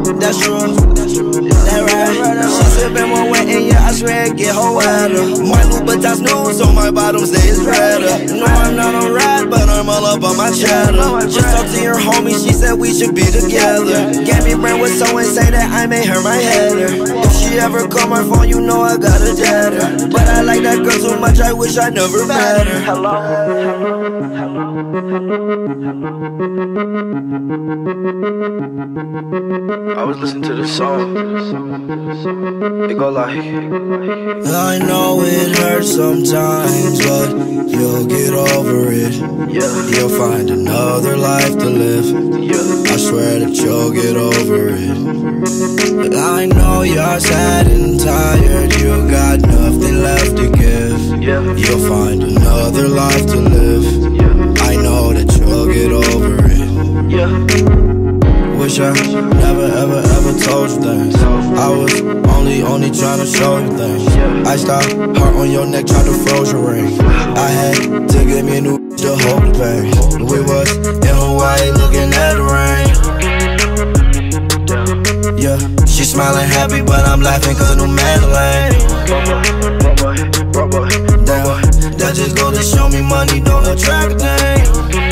That's true. That right. She sippin' more wet and yeah, I swear it get her wetter. My Louboutins new, so my bottom stays redder. No, I'm not on rap, but I'm all up on my cheddar. Just talked to your homie, she said we should be together. Gave me brain with so insane that I made her my header. If she ever call my phone, you know I got a deader. But I like that girl so much, I wish I never met her. I was listening to the song. It go like, I know it hurts sometimes, but you'll get over it. You'll find another life to live. I swear that you'll get over it. I know you're sad and tired, you got nothing left to give. You'll find another life to live. I know that you'll get over it. Wish I never ever told you things. I was only trying to show you things. I stopped, heart on your neck, tried to froze your ring. I had to get me a new to hold the pain. We was in Hawaii looking at the rain. Yeah, she smiling happy, but I'm laughing cause a new Madeline. Damn, that just goes to show me money don't attract a thing.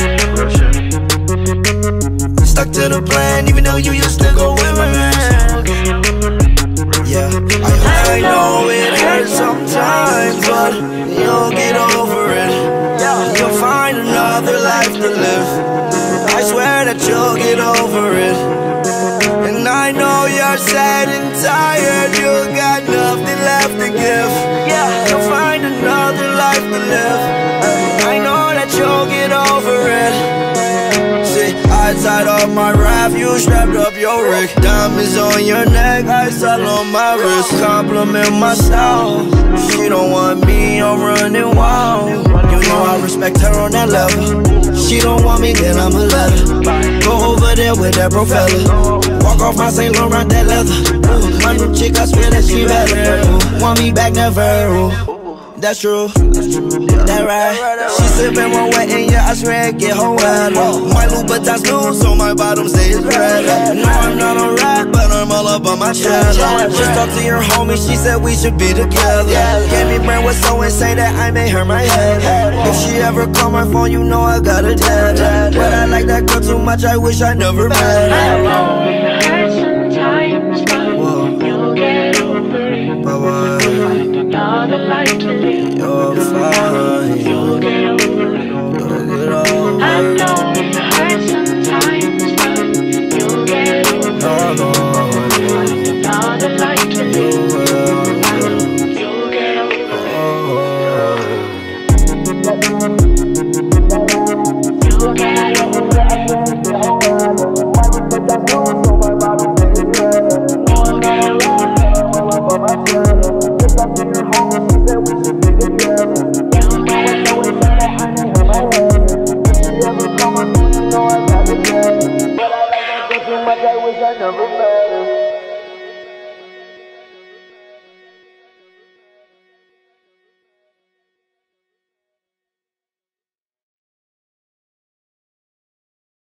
Stuck to the plan, even though you used to go with my man. Yeah, I know it hurts sometimes, but you'll get over it. You'll find another life to live. I swear that you'll get over it. And I know you're sad and tired, you got nothing left to give. You'll find another life to live. I know that you'll get over it. I tied up my raft, you strapped up your rig. Diamonds on your neck, ice all on my wrist. Compliment my style, she don't want me, I'm running wild. You know I respect her on that level. She don't want me, then I'ma let her go over there with that bro fella. Walk off my St. Laurent, that leather. My new chick, I swear that she better. Want me back, never. That's true, that right. She sippin' more wet and yeah, I swear it get her wetter. My Louboutins new, so my bottom stays redder. No, I'm not on rap, but I'm all up on my cheddar. Just talked to your homie, she said we should be together. Gave me brain was so insane that I made her my head. If she ever call my phone, you know I got a dead. But I like that girl too much, I wish I never met her.